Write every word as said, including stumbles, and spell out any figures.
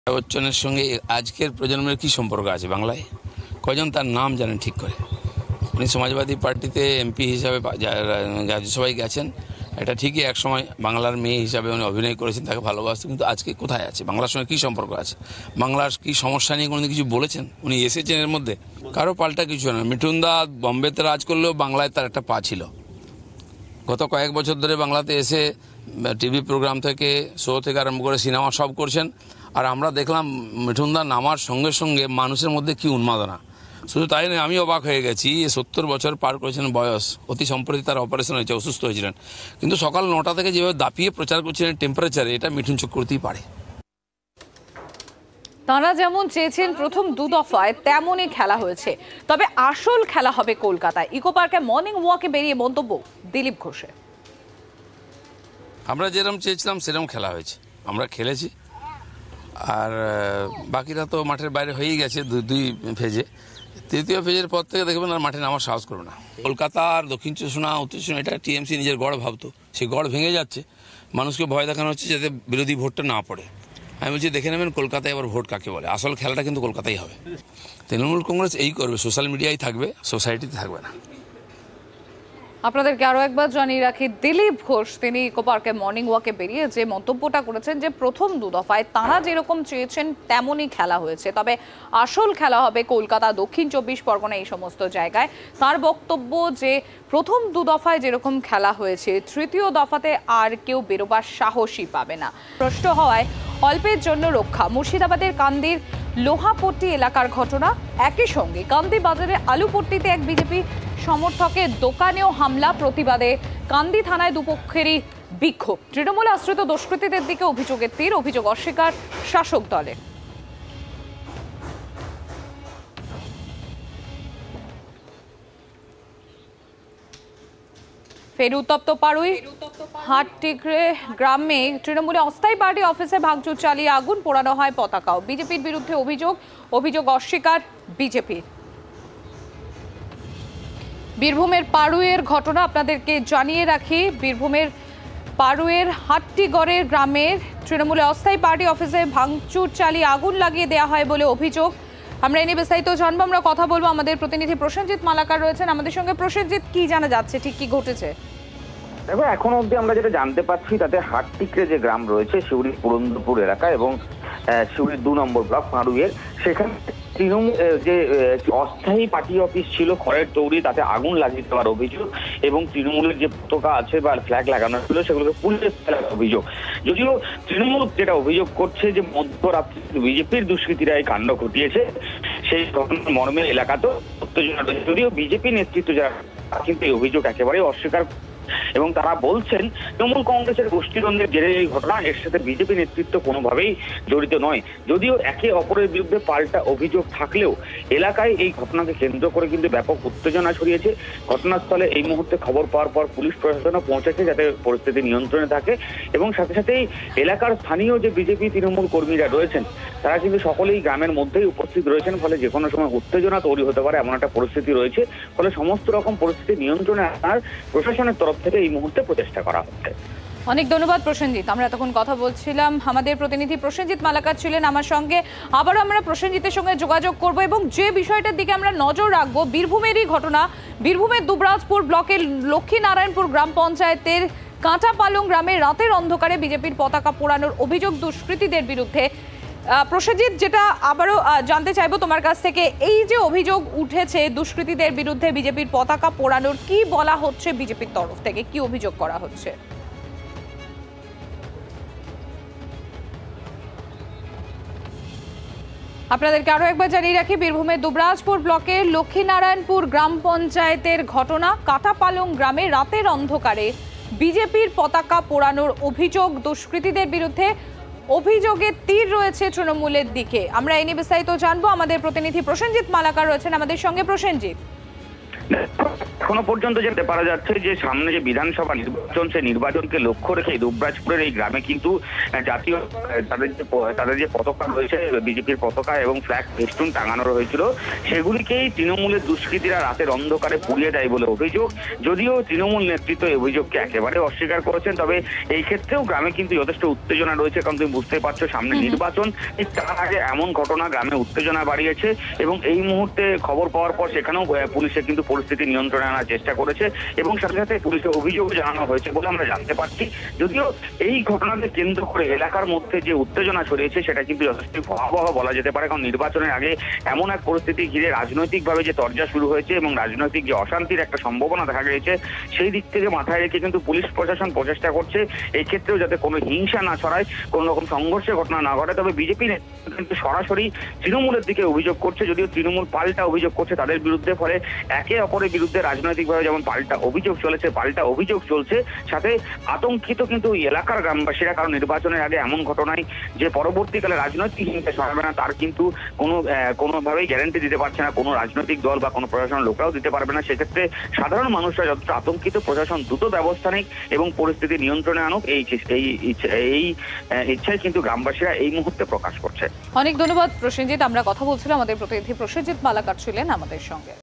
বচ্চনের সঙ্গে আজকের প্রজন্মের কি সম্পর্ক আছে বাংলায়? কজন তার নাম জানেন ঠিক করে? উনি সমাজবাদী পার্টিতে এমপি হিসাবে রাজ্যসভায় গেছেন, এটা ঠিকই একসময় বাংলার মেয়ে হিসাবে উনি অভিনয় করেছেন, তাকে ভালোবাসতেন, কিন্তু আজকে কোথায় আছে? বাংলার সঙ্গে কী সম্পর্ক আছে? বাংলার কী সমস্যা নিয়ে কোনো কিছু বলেছেন? উনি এসেছেন এর মধ্যে? কারো পাল্টা কিছু না। মিঠুনদা বম্বেতে রাজ করলেও বাংলায় তার একটা পা ছিল। গত কয়েক বছর ধরে বাংলাতে এসে টিভি প্রোগ্রাম থেকে, শো থেকে আরম্ভ করে সিনেমা সব করছেন। আর আমরা দেখলাম মিঠুনদা নামার সঙ্গে সঙ্গে মানুষের মধ্যে কি উন্মাদনা। শুধু তাই নয়, আমি অবাক হয়ে গেছি। সত্তর বছর পার করেছেন বয়স, অতি সম্প্রতি তার অপারেশন হয়েছে, অসুস্থ হয়েছিলেন, কিন্তু সকাল নটা থেকে যেভাবে দাপিয়ে প্রচার করছিলেন টেম্পারেচারে, এটা মিঠুন চক্রবর্তীই পারে। তারা যেমন চেয়েছেন প্রথম দু দফায় তেমনই খেলা হয়েছে, তবে আসল খেলা হবে কলকাতায়। ইকো পার্কে মর্নিং ওয়াকে বেরিয়ে মন্তব্য দিলীপ ঘোষের। আমরা যেরকম চেয়েছিলাম সেরকম খেলা হয়েছে, আমরা খেলেছি। আর বাকিরা তো মাঠের বাইরে হয়েই গেছে দুই দুই ফেজে। তৃতীয় ফেজের পর থেকে দেখবেন আর মাঠে নামার সাহস করবে না। কলকাতা আর দক্ষিণ চব্বিশ পরগনা, উত্তর চব্বিশ পরগনা, এটা টিএমসি নিজের গড় ভাবতো, সেই গড় ভেঙে যাচ্ছে। মানুষকে ভয় দেখানো হচ্ছে যাতে বিরোধী ভোটটা না পড়ে। আমি বলছি দেখে নেবেন কলকাতায় এবার ভোট কাকে বলে। আসল খেলাটা কিন্তু কলকাতায় হবে। তৃণমূল কংগ্রেস এই করবে, সোশ্যাল মিডিয়ায় থাকবে, সোসাইটিতে থাকবে না। আপনাদেরকে আরো একবার জানিয়ে রাখি, দিলীপ ঘোষ তিনি ইকো পার্কে মর্নিং ওয়াকে বেরিয়ে যে মন্তব্যটা করেছেন যে প্রথম দু দফায় তারা যেরকম চেয়েছেন তেমনই খেলা হয়েছে, তবে আসল খেলা হবে কলকাতা, দক্ষিণ চব্বিশ পরগনা, এই সমস্ত জায়গায়। তার বক্তব্য যে প্রথম দু দফায় যেরকম খেলা হয়েছে, তৃতীয় দফাতে আর কেউ বেরোবার সাহসই পাবে না। প্রশ্ন হওয়ায় অল্পের জন্য রক্ষা। মুর্শিদাবাদের কান্দির লোহাপট্টি এলাকার ঘটনা, একই সঙ্গে কান্দি বাজারে আলুপট্টিতে এক বিজেপি সমর্থকের দোকানেও হামলা, প্রতিবাদে কান্দি থানায় দুপক্ষেরই বিক্ষোভ। তৃণমূল আশ্রিত দুষ্কৃতীদের দিকে অভিযোগের তীর, অভিযোগ অস্বীকার শাসক দলের। ফের উত্তপ্ত পাড়ুই হাটটিগড়ে গ্রামে তৃণমূলে অস্থায়ী পার্টি অফিসে ভাঙচুর চালিয়ে আগুন পোড়ানো হয় পতাকাও। বিজেপির বিরুদ্ধে অভিযোগ, অভিযোগ অস্বীকার বিজেপির। বীরভূমের পাড়ুইয়ের ঘটনা আপনাদেরকে জানিয়ে রাখি। বীরভূমের পাড়ুইয়ের হাট্টিগড়ের গ্রামের তৃণমূলে অস্থায়ী পার্টি অফিসে ভাঙচুর চালিয়ে আগুন লাগিয়ে দেওয়া হয় বলে অভিযোগ। আমরা এ নিয়ে বিস্তারিত জানবো, আমরা কথা বলবো। আমাদের প্রতিনিধি প্রসেনজিৎ মালাকার রয়েছেন আমাদের সঙ্গে। প্রসেনজিৎ, কি জানা যাচ্ছে, ঠিক কি ঘটেছে? দেখো, এখনো অব্দি আমরা যেটা জানতে পারছি তাতে হাটটিগড়ে যে গ্রাম রয়েছে শিউড়ির পুরন্দরপুর এলাকা এবং শিউড়ির দু নম্বর ব্লক পাড়ুইয়ের, সেখানে তৃণমূল যে অস্থায়ী পার্টি অফিস ছিল খড়ের তৈরি, তাতে আগুন লাগিয়ে দেওয়ার অভিযোগ এবং তৃণমূলের যে পতাকা আছে বা ফ্ল্যাগ লাগানো ছিল সেগুলোকে পুড়িয়ে ফেলার অভিযোগ। যদিও তৃণমূল যেটা অভিযোগ করছে যে মধ্যরাত্রে বিজেপির দুষ্কৃতীরা এই কাণ্ড ঘটিয়েছে, সেই ঘটনার মর্মে এলাকাতেও উত্তেজনা রয়েছে। যদিও বিজেপি নেতৃত্ব যারা কিন্তু এই অভিযোগ একেবারেই অস্বীকার এবং তারা বলছেন তৃণমূল কংগ্রেসের গোষ্ঠীদ্বন্দ্বের জেরে এই ঘটনা, এর সাথে বিজেপি নেতৃত্ব কোনোভাবেই জড়িত নয়। যদিও একে অপরের বিরুদ্ধে পাল্টা অভিযোগ থাকলেও এলাকায় এই ঘটনাকে কেন্দ্র করে কিন্তু ব্যাপক উত্তেজনা ছড়িয়েছে। ঘটনাস্থলে এই মুহূর্তে খবর পাওয়ার পর পুলিশ প্রশাসনও পৌঁছেছে যাতে পরিস্থিতি নিয়ন্ত্রণে থাকে এবং সাথে সাথেই এলাকার স্থানীয় যে বিজেপি তৃণমূল কর্মীরা রয়েছেন তারা কিন্তু সকলেই গ্রামের মধ্যেই উপস্থিত রয়েছেন, ফলে যে কোনো সময় উত্তেজনা তৈরি হতে পারে এমন একটা পরিস্থিতি রয়েছে। ফলে সমস্ত রকম পরিস্থিতি নিয়ন্ত্রণে আনার প্রশাসনের তরফ থেকে এই মুহূর্তে প্রচেষ্টা করা হচ্ছে। অনেক ধন্যবাদ প্রসেনজিৎ। আমরা এতক্ষণ কথা বলছিলাম, আমাদের প্রতিনিধি প্রসেনজিৎ মালাকার ছিলেন আমার সঙ্গে। আবারও আমরা প্রসেনজিতের সঙ্গে যোগাযোগ করব এবং যে বিষয়টার দিকে আমরা নজর রাখবো, বীরভূমেরই ঘটনা। বীরভূমের দুবরাজপুর ব্লকের লক্ষ্মীনারায়ণপুর গ্রাম পঞ্চায়েতের কাঁটাপালং গ্রামে রাতের অন্ধকারে বিজেপির পতাকা পোড়ানোর অভিযোগ দুষ্কৃতীদের বিরুদ্ধে। প্রসেনজিৎ, যেটা আবারও জানতে চাইবো তোমার কাছ থেকে, এই যে অভিযোগ উঠেছে দুষ্কৃতীদের বিরুদ্ধে বিজেপির পতাকা পোড়ানোর, কি বলা হচ্ছে বিজেপির তরফ থেকে, কি অভিযোগ করা হচ্ছে? আপনাদেরকে আরো একবার জানিয়ে রাখি, বীরভূমের দুবরাজপুর ব্লকের লক্ষ্মীনারায়ণপুর গ্রাম পঞ্চায়েতের ঘটনা। কাঁটাপালং গ্রামে রাতের অন্ধকারে বিজেপির পতাকা পোড়ানোর অভিযোগ দুষ্কৃতীদের বিরুদ্ধে। অভিযোগের তীর রয়েছে তৃণমূলের দিকে। আমরা এই নিয়ে বিস্তারিত জানবো, আমাদের প্রতিনিধি প্রসেনজিৎ মালাকার রয়েছেন আমাদের সঙ্গে। প্রসেনজিৎ, এখনো পর্যন্ত যেতে পারা যাচ্ছে যে সামনে যে বিধানসভা নির্বাচন, সেই নির্বাচনকে লক্ষ্য রেখে দুবরাজপুরের এই গ্রামে কিন্তু জাতীয় তাদের যে তাদের যে পতাকা রয়েছে, বিজেপির পতাকা এবং ফ্ল্যাগ ফেস্টুন টাঙানো হয়েছিল, সেগুলিকেই তৃণমূলের দুষ্কৃতীরা রাতের অন্ধকারে পুড়িয়ে দেয় বলে অভিযোগ। যদিও তৃণমূল নেতৃত্ব এই অভিযোগকে একেবারে অস্বীকার করেছেন, তবে এই ক্ষেত্রেও গ্রামে কিন্তু যথেষ্ট উত্তেজনা রয়েছে। কারণ তুমি বুঝতে পারছো সামনে নির্বাচন, ঠিক তার আগে এমন ঘটনা গ্রামে উত্তেজনা বাড়িয়েছে এবং এই মুহূর্তে খবর পাওয়ার পর সেখানেও পুলিশে কিন্তু পরিস্থিতি নিয়ন্ত্রণে আনার চেষ্টা করেছে এবং সাথে সাথে পুলিশের অভিযোগ জানানো হয়েছে বলে আমরা জানতে পারছি। যদিও এই ঘটনাকে কেন্দ্র করে এলাকার মধ্যে যে উত্তেজনা ছড়িয়েছে সেটা কিন্তু যথেষ্ট ভয়াবহ বলা যেতে পারে। কারণ নির্বাচনের আগে এমন এক পরিস্থিতি ঘিরে রাজনৈতিকভাবে যে তরজা শুরু হয়েছে এবং রাজনৈতিক যে অশান্তির একটা সম্ভাবনা দেখা গিয়েছে, সেই দিক থেকে মাথায় রেখে কিন্তু পুলিশ প্রশাসন প্রচেষ্টা করছে এই ক্ষেত্রেও যাতে কোনো হিংসা না ছড়ায়, কোনো রকম সংঘর্ষের ঘটনা না ঘটে। তবে বিজেপি কিন্তু সরাসরি তৃণমূলের দিকে অভিযোগ করছে, যদিও তৃণমূল পাল্টা অভিযোগ করছে তাদের বিরুদ্ধে। ফলে একে অপরের বিরুদ্ধে রাজনৈতিকভাবে যেমন পাল্টা অভিযোগ চলেছে, পাল্টা অভিযোগ চলছে, সাথে আতঙ্কিত কিন্তু এলাকার গ্রামবাসীরা। কারণ নির্বাচনের আগে এমন ঘটনায় যে পরবর্তীকালে রাজনৈতিক হিংসা ছড়াবে না তার কিন্তু কোনো কোনোভাবেই গ্যারান্টি দিতে পারছে না কোনো রাজনৈতিক দল বা কোনো প্রশাসনের লোকরাও দিতে পারবে না। সেক্ষেত্রে সাধারণ মানুষরা যতটা আতঙ্কিত, প্রশাসন দ্রুত ব্যবস্থা নিক এবং পরিস্থিতি নিয়ন্ত্রণে আনুক, এই এই এই ইচ্ছাই কিন্তু গ্রামবাসীরা এই মুহূর্তে প্রকাশ করছে। অনেক ধন্যবাদ প্রসেনজিৎ। আমরা কথা বলছিলাম, আমাদের প্রতিনিধি প্রসেনজিৎ মালাকার ছিলেন আমাদের সঙ্গে।